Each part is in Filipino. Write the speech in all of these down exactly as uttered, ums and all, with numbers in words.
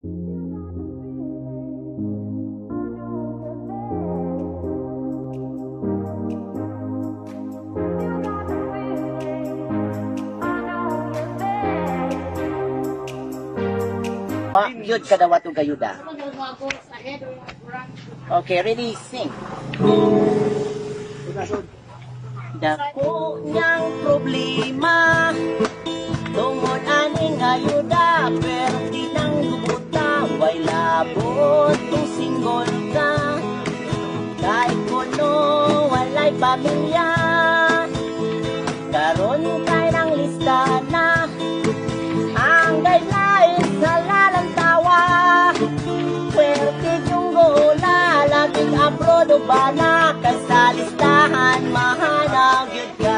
Yun kada watong kayuda. Okay, ready, sing. Dako niyang problema tungod aning ayuda, pero di nang gubuta. Way labot kung single ka, kahit kuno walay pamilya. Karon kay nang lista na ang guidelines sa lalantawa. Pwerte yung gola, laging abroad o bala, kay sa listahan mahanag yun ka.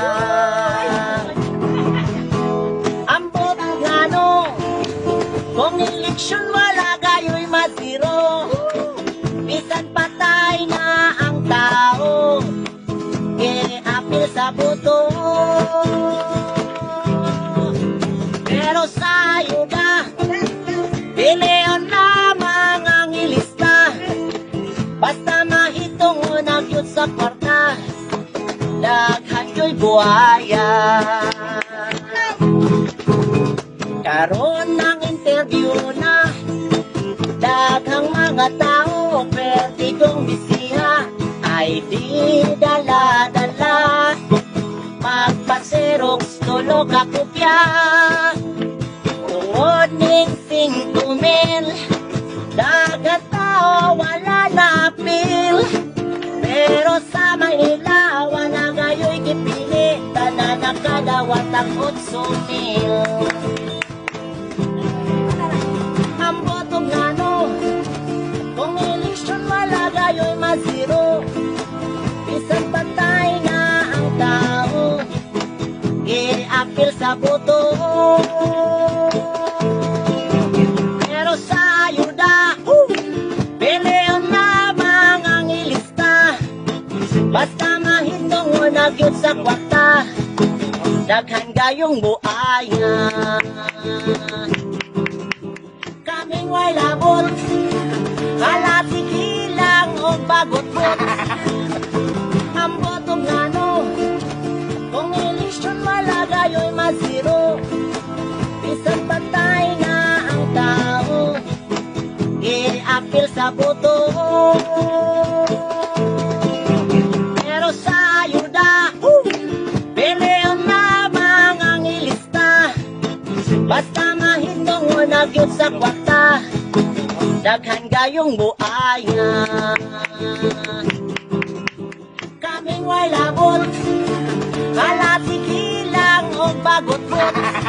Ang botong gano, kung eleksyon wala kayo'y mazero. Bisan patay na ang tao, i-apil sa buto. Pero sa ayuda, pilihan lamang ang ilista. Basta mahitong unang yun sa kwarta, daghan yo'y buhaya. Karon ng interview na, daghang mga tao, pwede kong bisiha. I D dala-dala, magpa-xerox tulo ka kopya. Tungod ning singko mil, dagat tao wala na apil. Pero sa Manila wala ngayoy gipili, tanan na kadawat ang otso mil. Ang botong gano, kung eleksyon wala ngayoy mazero. Bisan patay na ang tao, i-apil sa boto. Pero sa ayuda, uh, pilihan lamang ang ilista. Basta mahitong unag yun sa kwarta, daghan gayong buaya. Kaming way labot, halati kilang o bagot-bot. Ang botong gano, kung eleksyon wala gayo'y mazero. Bisan patay na ang tao, i-apil sa boto. Pero sa ayuda, uh, pilihan lamang ang ilista. Basta mahitong unag yun sa kwarta, daghan gayong buaya. Kaming way labot, halati kilang o bagot-bot.